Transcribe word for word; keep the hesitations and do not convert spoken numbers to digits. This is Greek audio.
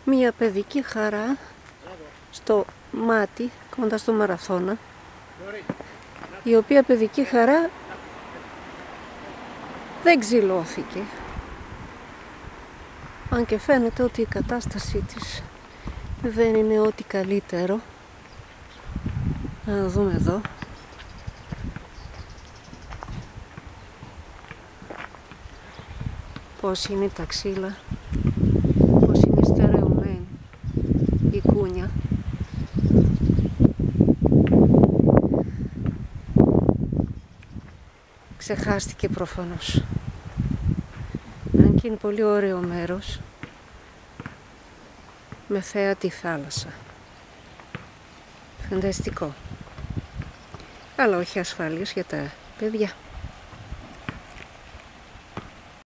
Μία παιδική χαρά στο μάτι κοντά στο Μαραθώνα, η οποία παιδική χαρά δεν ξυλώθηκε, αν και φαίνεται ότι η κατάστασή της δεν είναι ό,τι καλύτερο. Να δούμε εδώ. Πώς είναι τα ξύλα, πώς είναι στερεωμένη η κούνια. Ξεχάστηκε προφανώς. Αν και είναι πολύ ωραίο μέρος, με θέα τη θάλασσα. Φανταστικό. Αλλά όχι ασφαλής για τα παιδιά.